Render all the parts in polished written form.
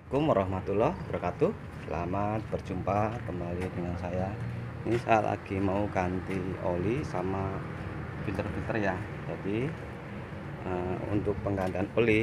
Assalamualaikum warahmatullahi wabarakatuh. Selamat berjumpa kembali dengan saya. Ini saya lagi mau ganti oli sama filter-filter ya. Jadi untuk penggantian oli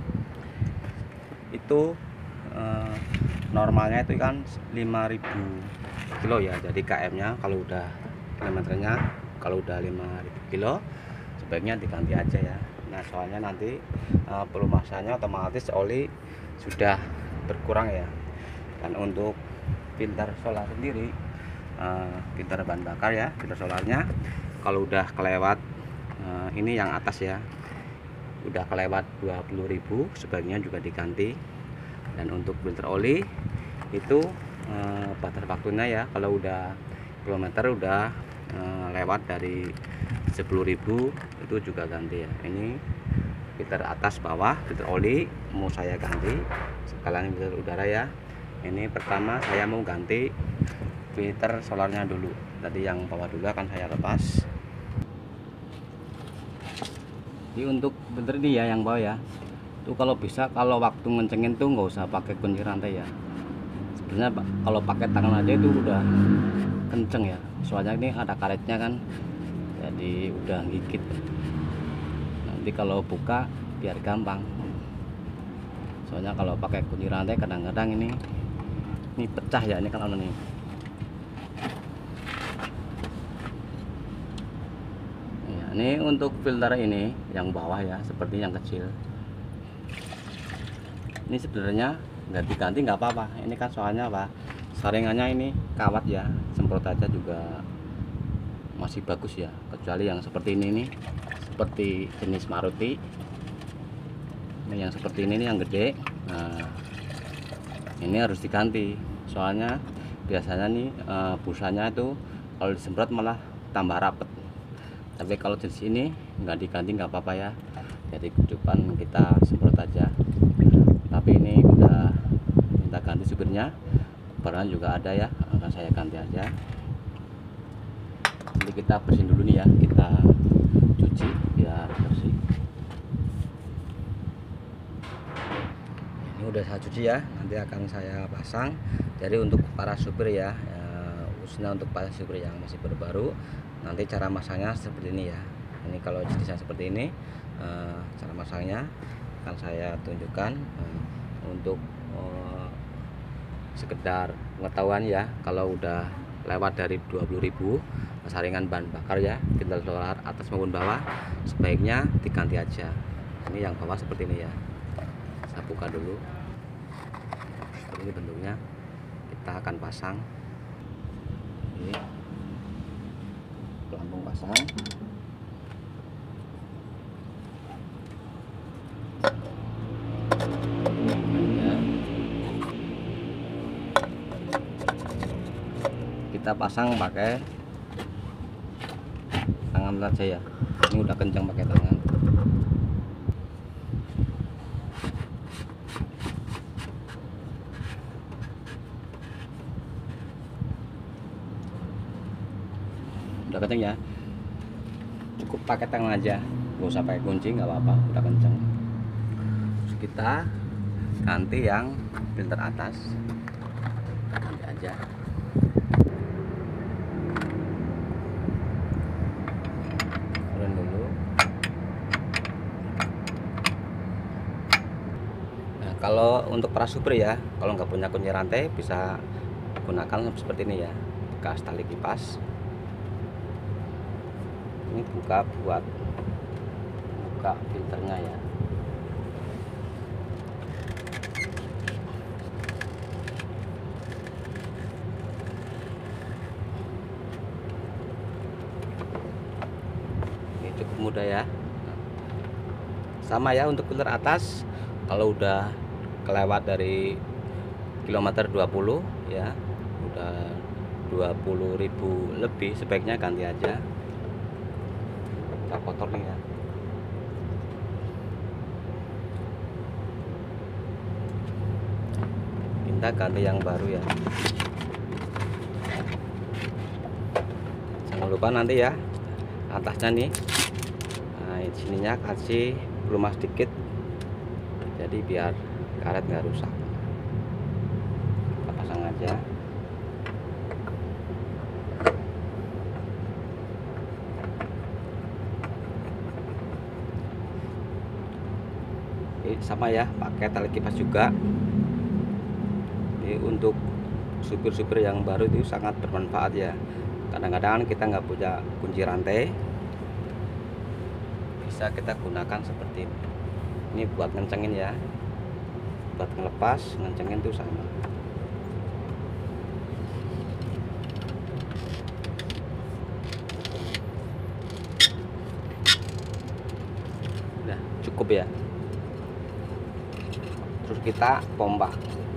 itu eh, normalnya itu kan 5.000 kilo ya. Jadi KM-nya kalau udah kilometernya kalau udah 5.000 kilo sebaiknya diganti aja ya. Nah soalnya nanti pelumasannya otomatis oli sudah berkurang ya. Dan untuk filter solar sendiri, filter bahan bakar ya, filter solarnya kalau udah kelewat ini yang atas ya, udah kelewat 20.000 sebaiknya juga diganti. Dan untuk filter oli itu batas waktunya ya, kalau udah kilometer udah lewat dari 10.000 itu juga ganti ya. Ini filter atas bawah, filter oli mau saya ganti sekalian filter udara ya. Ini pertama saya mau ganti filter solarnya dulu. Tadi yang bawah dulu akan saya lepas. Ini untuk filter ini ya yang bawah ya. Itu kalau bisa kalau waktu ngencengin tuh nggak usah pakai kunci rantai ya. Sebenarnya kalau pakai tangan aja itu udah kenceng ya. Soalnya ini ada karetnya kan. Jadi udah gigit. Nanti kalau buka biar gampang. Soalnya kalau pakai kunci rantai kadang-kadang ini pecah ya, ini kan nih. Ya, ini untuk filter ini yang bawah ya, seperti yang kecil. Ini sebenarnya nggak diganti nggak apa-apa. Ini kan soalnya apa? Saringannya ini kawat ya, semprot aja juga masih bagus ya. Kecuali yang seperti ini nih, seperti jenis Maruti. Ini yang seperti ini nih yang gede. Nah, ini harus diganti. Soalnya biasanya nih busanya itu kalau disemprot malah tambah rapet. Tapi kalau jenis ini nggak diganti nggak apa-apa ya. Jadi kucupan kita semprot aja. Tapi ini udah minta ganti supirnya. Baran juga ada ya, akan saya ganti aja. Nanti kita bersihin dulu nih ya, kita cuci biar bersih. Ini udah saya cuci ya, nanti akan saya pasang. Jadi untuk para supir ya, khususnya untuk para supir yang masih baru-baru, nanti cara masangnya seperti ini ya. Ini kalau jenisnya seperti ini, cara masangnya akan saya tunjukkan. Untuk sekedar pengetahuan ya, kalau udah lewat dari 20.000 saringan bahan bakar ya, filter solar atas maupun bawah, sebaiknya diganti aja. Ini yang bawah seperti ini ya. Saya buka dulu. Seperti ini bentuknya. Kita akan pasang. Ini pelampung pasang. Kita pasang pakai tangan saja ya. Ini udah kencang pakai tangan. Udah kencang ya, cukup pakai tangan aja, nggak usah pakai kunci, nggak apa-apa, udah kencang. Terus kita ganti yang filter atas, kita ganti aja. Turun dulu. Nah, kalau untuk para supir ya, kalau nggak punya kunci rantai bisa gunakan seperti ini ya, bekas tali kipas. Ini buka buat buka filternya ya. Ini cukup mudah ya. Sama ya untuk filter atas, kalau udah kelewat dari kilometer 20 ya, udah 20.000 lebih, sebaiknya ganti aja. Kita kotor nih ya. Kita ganti yang baru ya. Jangan lupa nanti ya, atasnya nih, nah sininya kasih pelumas sedikit, jadi biar karet nggak rusak. pasang aja. Sama ya, pakai tali kipas juga. Jadi untuk supir-supir yang baru itu sangat bermanfaat ya. Kadang-kadang kita nggak punya kunci rantai, bisa kita gunakan seperti ini. Ini buat ngencengin ya, buat ngelepas, ngencengin tuh sama. Udah cukup ya. Terus kita pompa.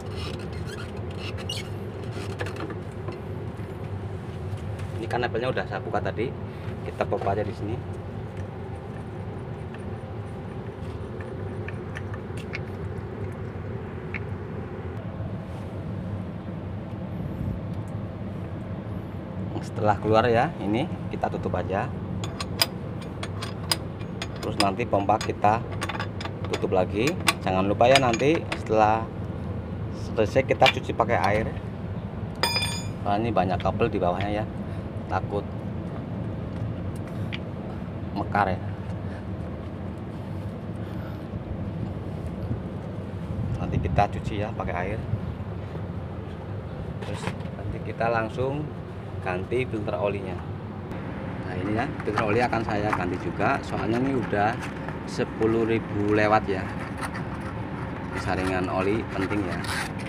Ini kan labelnya udah saya buka tadi, kita pompa aja di sini. Setelah keluar ya, ini kita tutup aja. Terus nanti pompa kita tutup lagi. Jangan lupa ya, nanti setelah selesai kita cuci pakai air. Nah, ini banyak kabel di bawahnya ya, takut mekar ya. Nanti kita cuci ya pakai air. Terus nanti kita langsung ganti filter olinya. Nah ini ya, filter oli akan saya ganti juga, soalnya ini udah 10.000 lewat ya. Saringan oli penting ya.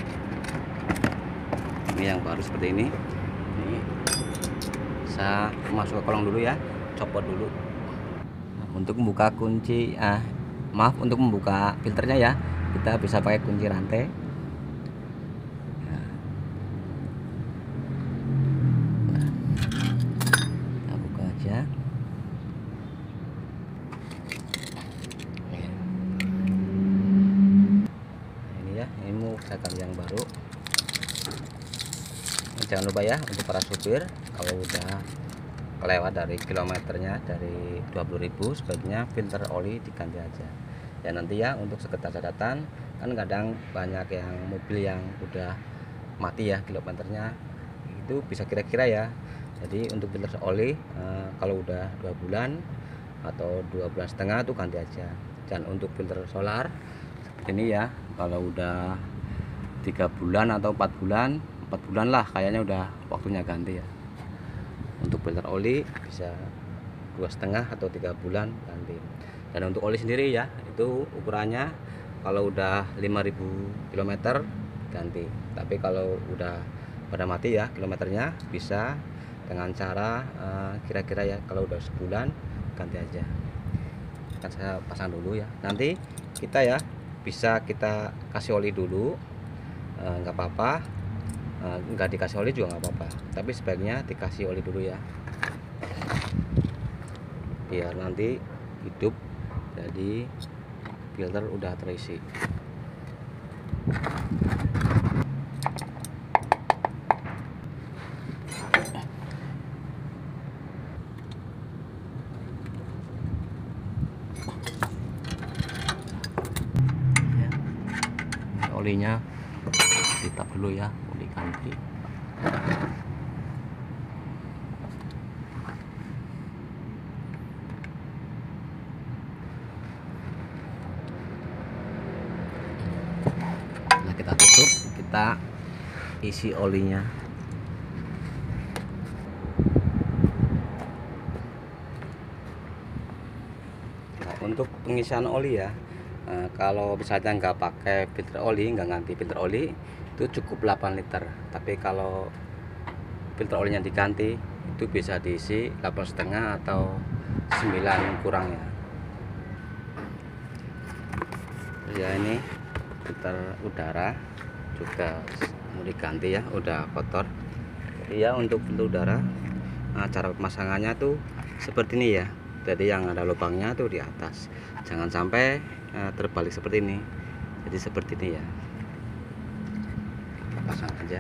Ini yang baru seperti ini. Ini saya masuk ke kolong dulu ya, copot dulu. Nah, untuk membuka kunci, maaf, untuk membuka filternya ya, kita bisa pakai kunci rantai. Kita buka aja. Ini mau saya ganti yang baru. Jangan lupa ya, untuk para supir kalau udah kelewat dari kilometernya dari 20.000, sebaiknya filter oli diganti aja ya. Nanti ya, untuk sekedar catatan, kan kadang banyak yang mobil yang udah mati ya kilometernya, itu bisa kira-kira ya. Jadi untuk filter oli kalau udah 2 bulan atau 2 bulan setengah tuh ganti aja. Dan untuk filter solar seperti ini ya, kalau udah 3 bulan atau 4 bulan lah kayaknya udah waktunya ganti ya. Untuk filter oli bisa 2,5 atau 3 bulan ganti. Dan untuk oli sendiri ya, itu ukurannya kalau udah 5.000 km ganti. Tapi kalau udah pada mati ya kilometernya, bisa dengan cara kira-kira ya, kalau udah sebulan ganti aja. Akan saya pasang dulu ya. Nanti kita ya bisa kita kasih oli dulu, nggak apa-apa. Nggak dikasih oli juga nggak apa-apa, tapi sebaiknya dikasih oli dulu ya, biar nanti hidup. Jadi filter udah terisi. Olinya ditap dulu ya, mau diganti. Nah, kita tutup, kita isi olinya. Nah, untuk pengisian oli ya, kalau misalnya nggak pakai filter oli, nggak ganti filter oli, itu cukup 8 liter. Tapi kalau filter olinya diganti, itu bisa diisi 8,5 atau 9 kurang ya. Ya ini filter udara juga mau diganti ya, udah kotor. Jadi ya untuk filter udara, cara pemasangannya tuh seperti ini ya. Jadi yang ada lubangnya tuh di atas, jangan sampai terbalik seperti ini. Jadi seperti ini ya, kita pasang aja.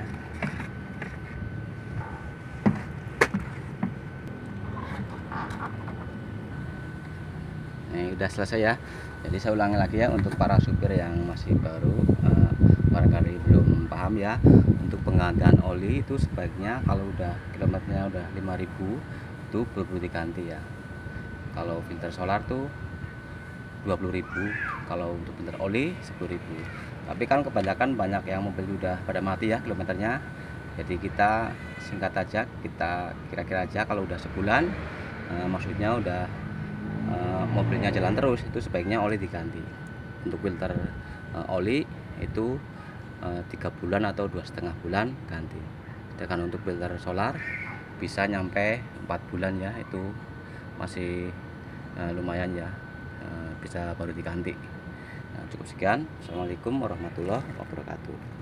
Ini udah selesai ya. Jadi saya ulangi lagi ya, untuk para supir yang masih baru, barangkali belum paham ya, untuk penggantian oli itu sebaiknya kalau udah kilometernya udah 5.000 itu perlu diganti ya. Kalau filter solar tuh 20.000, kalau untuk filter oli 10.000. Tapi kan kebanyakan banyak yang mobil udah pada mati ya kilometernya. Jadi kita singkat aja, kita kira-kira aja kalau udah sebulan, maksudnya udah mobilnya jalan terus, itu sebaiknya oli diganti. Untuk filter oli itu 3 bulan atau 2,5 bulan ganti. Sedangkan untuk filter solar bisa nyampe 4 bulan ya, itu masih lumayan ya, bisa baru diganti. Nah, cukup sekian. Assalamualaikum warahmatullahi wabarakatuh.